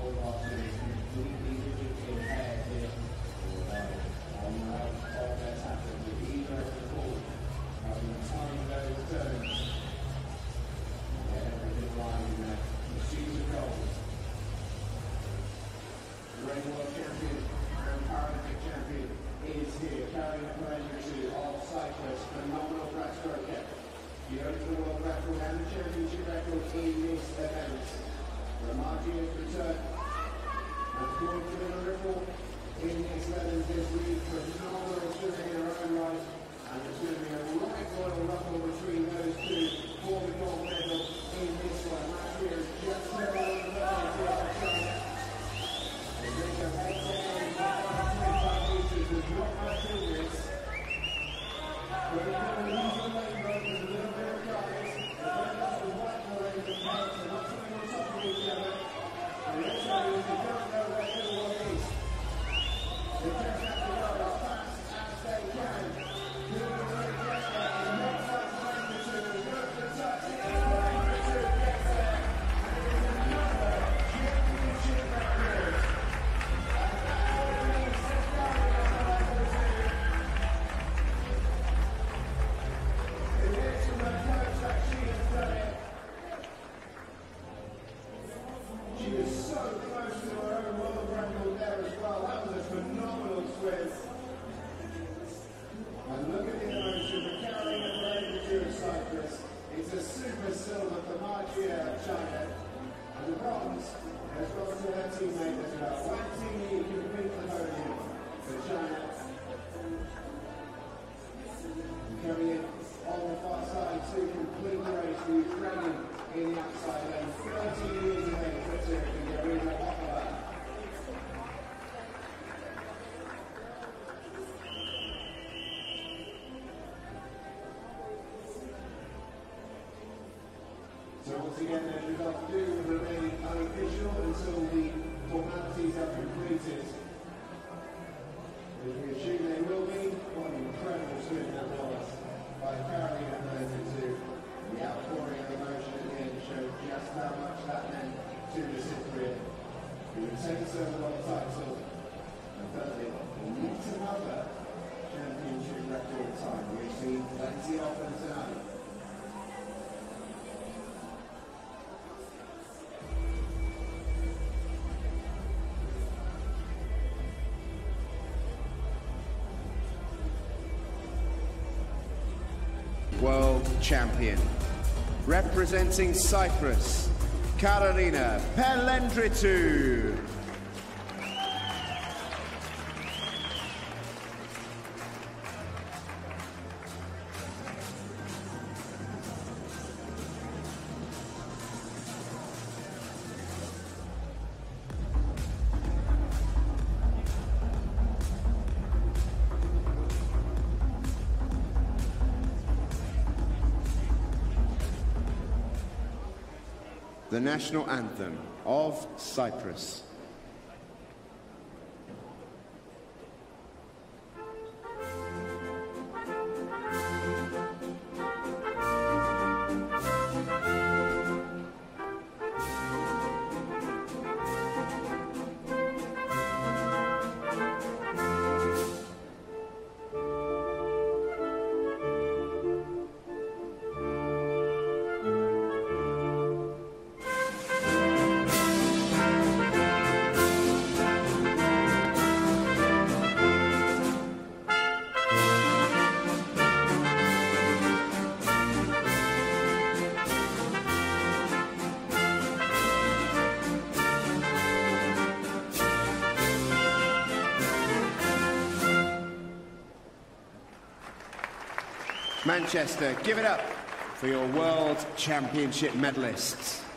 So once again, the results do remain unofficial until the formalities are completed. We assume they will be. What an incredible swim that was by Carolina Herrera. The outpouring of emotion at the end showed just how much that meant to the Cypriot, who retains the world title and thirdly, yet another championship record time. We've seen plenty of them tonight. World champion, representing Cyprus, Carolina Pelendritou. The national anthem of Cyprus. Manchester, give it up for your World Championship medalists.